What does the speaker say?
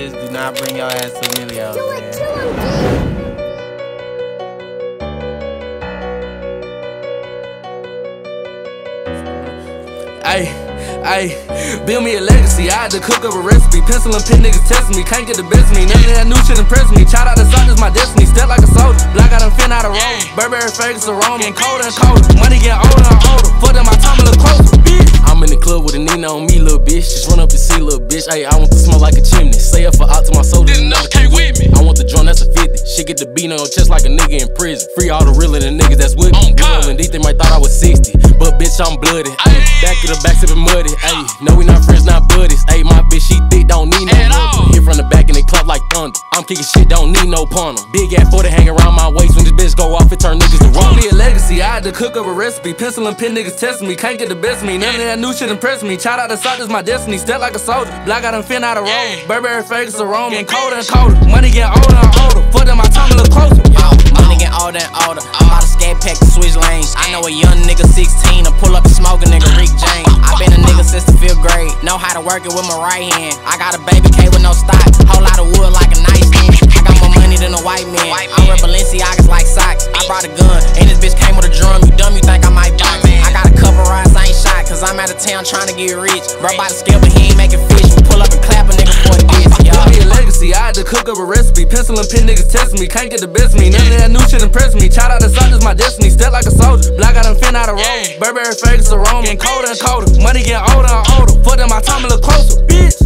Please do not bring your ass to Emilio's, man. Ayy, build me a legacy. I had to cook up a recipe. Pencil and pen niggas testing me. Can't get the best of me. None of that new shit impress me. Shout out to Sock, this my destiny. Step like a soldier. Black out and fin out of road. Burberry, Fergus, Aroma. Getting colder and colder. Money getting older and older. Fuck them, my time a little closer, bitch. I'm in the club with a Nina on me, little bitch. Just run up and see, little bitch. Ayy, I want to smell like a chimney. Say up for out to my soul. This enough came with me. I want the drum, that's a 50. Shit get the beat on your chest like a nigga in prison. Free all the real and the niggas that's with me. Rolling deep, they might thought I was 60. But bitch, I'm bloody. Ayy, back to the back sipping muddy. Ayy, no, we not friends, not buddies. Ayy, my bitch, she thick, don't need no mother. Hit from the back and it clap like thunder. I'm kicking shit, don't need no punter. Big ass 40 hang around my waist. When this bitch go off, it turn niggas to run. Me a legacy, I had to cook up a recipe. Pencil and pen niggas testing me. Can't get the best of me. None of that new shit impress me. Shout out to Sock, this my destiny. Step like a soldier. Black out and fin out of road. Burberry, Fergus, Aroma. Getting colder and colder. Money getting older and older. Fuck them, my time a little closer. Money getting older and older. I'm out of scat pack to switch lanes. I know a young nigga 16 to pull up and smoke a nigga Rick James. I been a nigga since the 5th grade. Know how to work it with my right hand. I got a baby K with no stock. Whole lot of wood like a nightstand. I got more money than a white man. I wear Balenciagas like socks. I brought a gun and this bitch came with a drum. You dumb, you think I might box? I got a couple rides, I ain't shot. Cause I'm out of town trying to get rich. Bro by the scale but he ain't making fish. We pull up and clap a nigga for this. Me a legacy, I had to cook up a recipe. Pencil and pen niggas testing me. Can't get the best of me. None of that new shit impress me. Shout out to Sock, this my destiny. Step like a soldier. Black out and fin out of road. Burberry, Fergus, Aroma. Getting colder and colder. Money getting older and older. Fuck them, my time a little closer, bitch.